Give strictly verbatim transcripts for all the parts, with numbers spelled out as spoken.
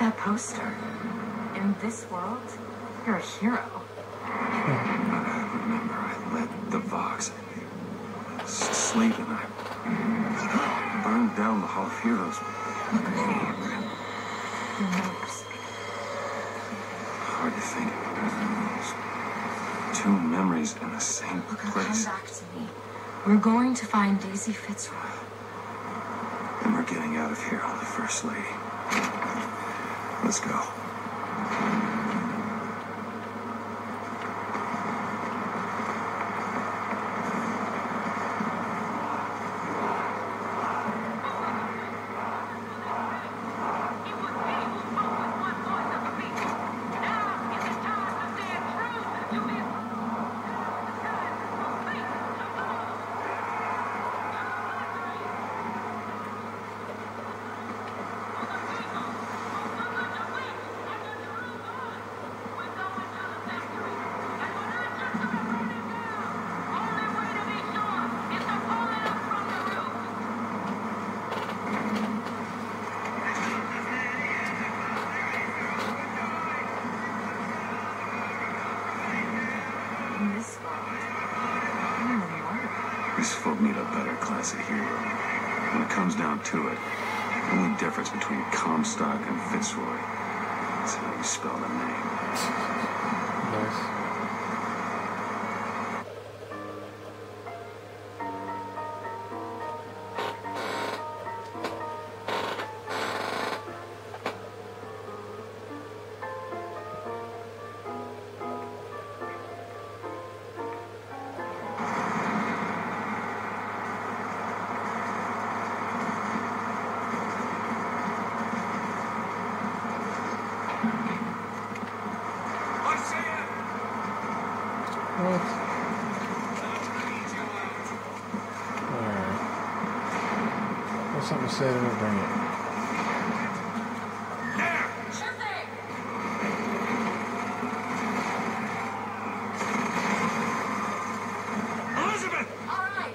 that poster. In this world, you're a hero. I remember I led the Vox. Sleep and I burned down the Hall of Heroes. Look at me. Your nose. Hard to think. Two memories in the same Look, place. come back to me. We're going to find Daisy Fitzroy. And we're getting out of here on the First Lady. Let's go. These folk need a better class of hero. When it comes down to it, the only difference between Comstock and Fitzroy is how you spell the name. Nice. What? Alright. Got something to say, then we'll bring it. Sure thing. Elizabeth! All right.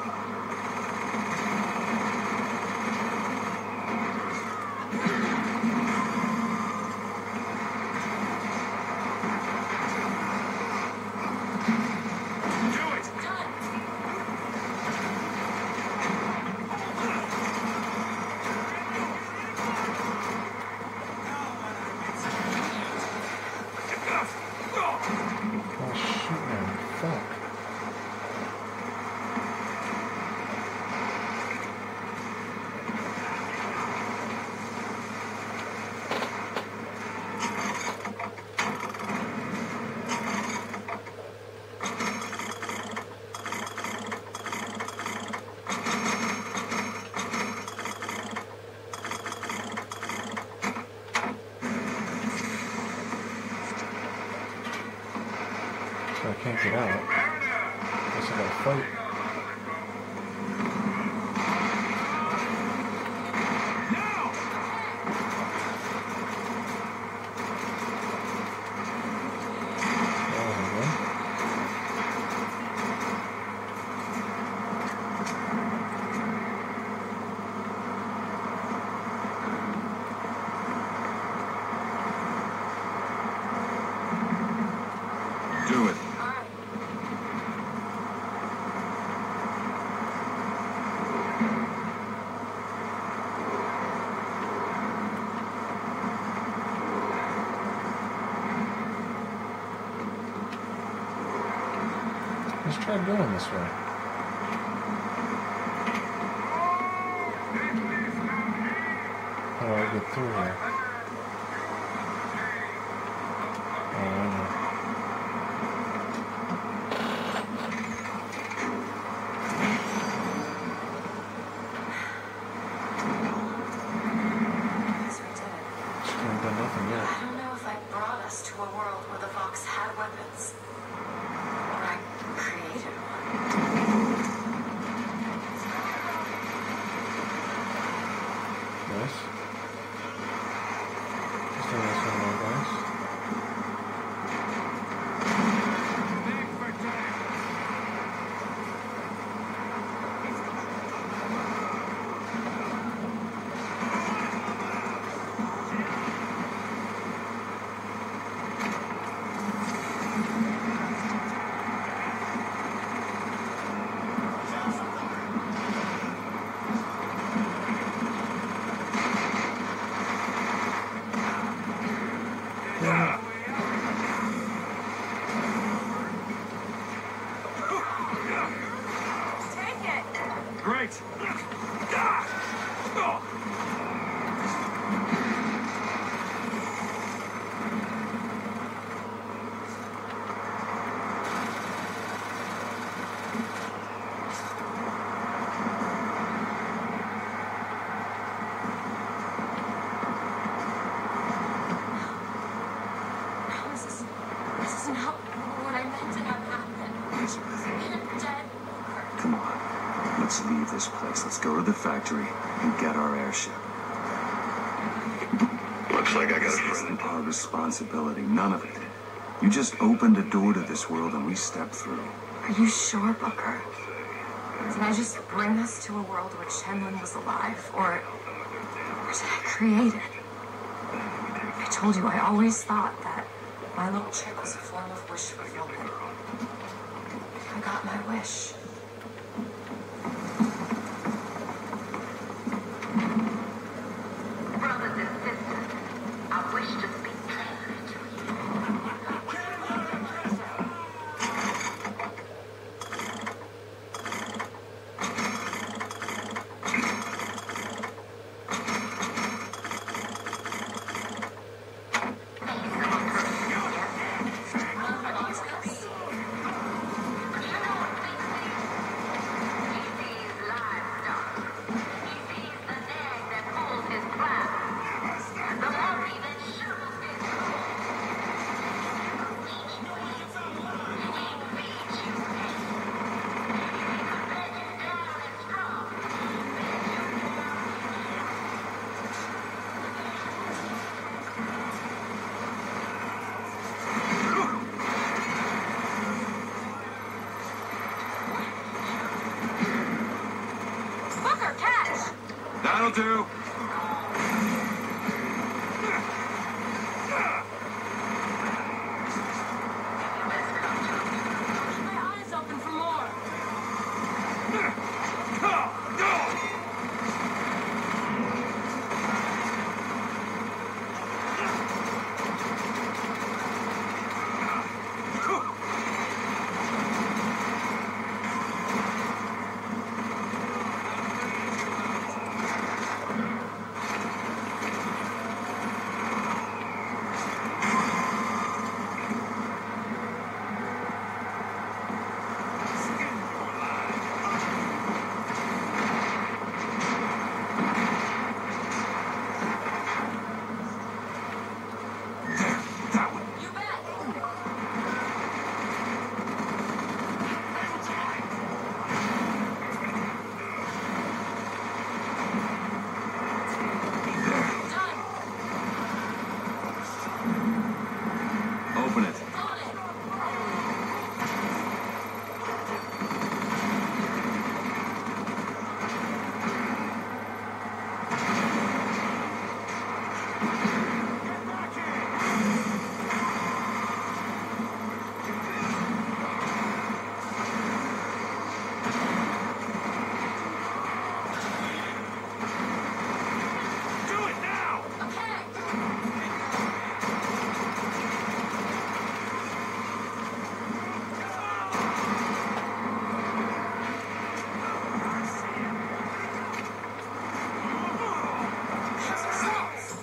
I can't get out. Guess I gotta fight. Do it. Let's try going this way. How do I get through here? Oh, I know. Still ain't done nothing yet. I don't know if I brought us to a world where the Vox had weapons. Or I created one. Yes. Great. This is, this isn't how, what I meant to have happen. Elizabeth, I'm dead. come on. Let's leave this place. Let's go to the factory and get our airship. Looks like I got a This friend. isn't our responsibility. None of it. You just opened a door to this world and we stepped through. Are you sure, Booker? Did I just bring us to a world where Shenlin was alive, or, or did I create it? I told you I always thought that my little trick was a form of wish fulfillment. I got my wish. Brothers and sisters, I wish to speak plainly to you. He sees livestock. He sees the nag that pulls his plow. The monkey that shovels his coat. Each week, he feeds you hay. He can bed you down in straw. Bed you Booker, catch! That'll do. Keep my eyes open for more. There. That one. You bet. There. Done. Open it. On it. Do it now. Okay. Success.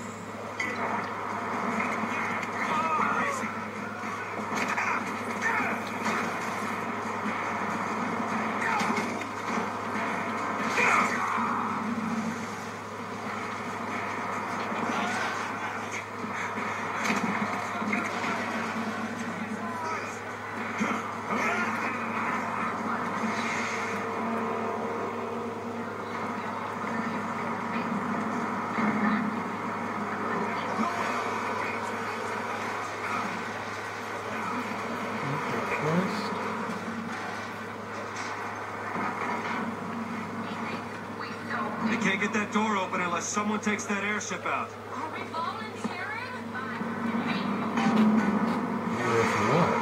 Quest. we so They can't get that door open unless someone takes that airship out. Are we volunteering? Here for what?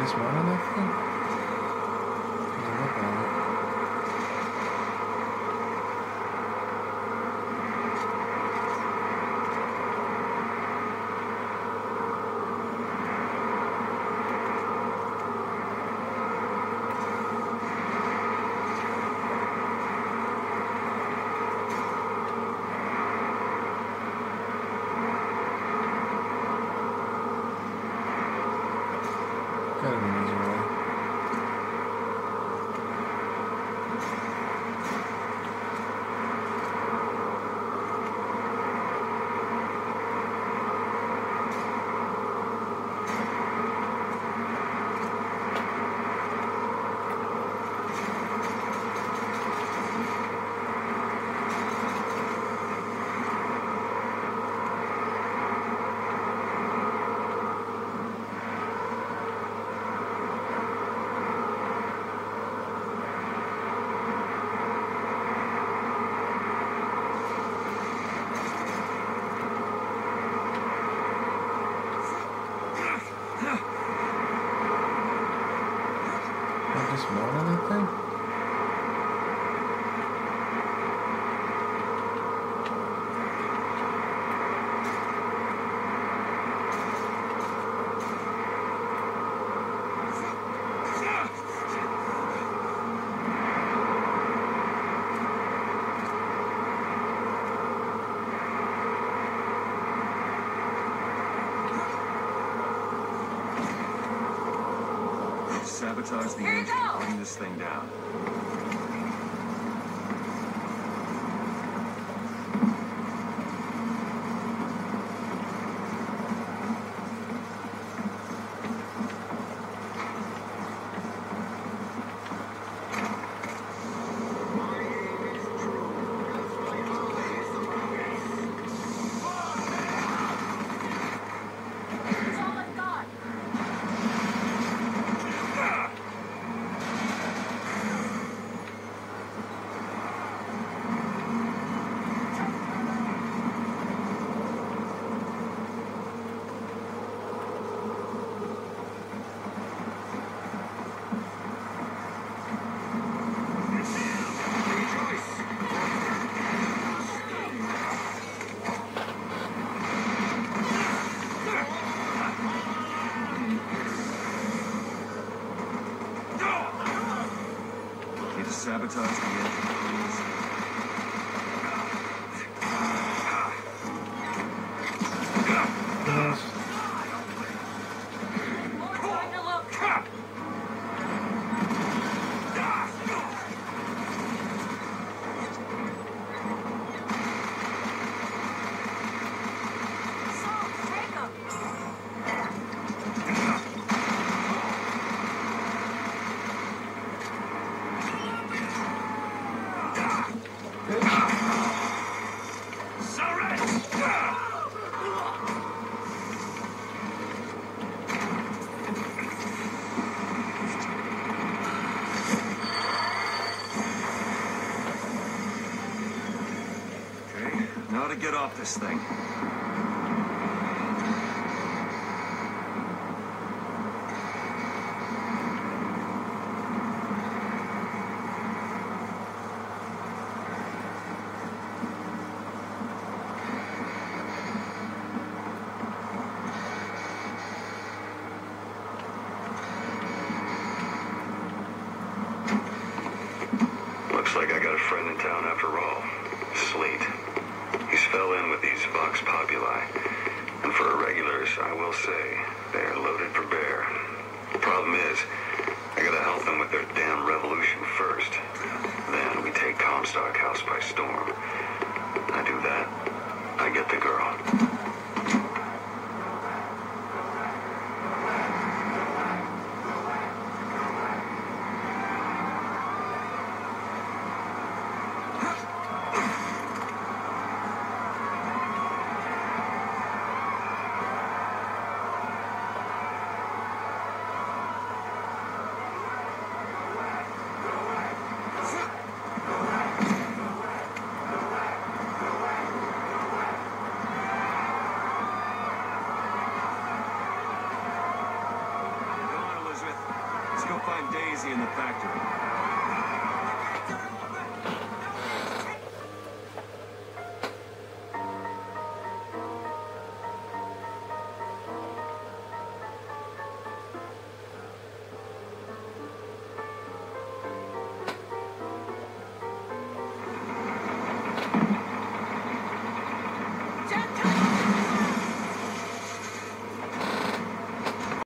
just run on that thing? Doesn't look like it. Gotta be an easier way. I just run on that thing? Sabotage the Here you engine. go. Bring this thing down. That's all I've got. Need to sabotage the engine, please. Yes. More time to look. Salt, take 'em. Okay, now to get off this thing. Looks like I got a friend in town after all. Slate. He's fell in with these Vox Populi. And for irregulars, I will say, they're loaded for bear. The problem is, I gotta help them with their damn revolution first. Then we take Comstock House by storm. I do that, I get the girl. Daisy in the factory.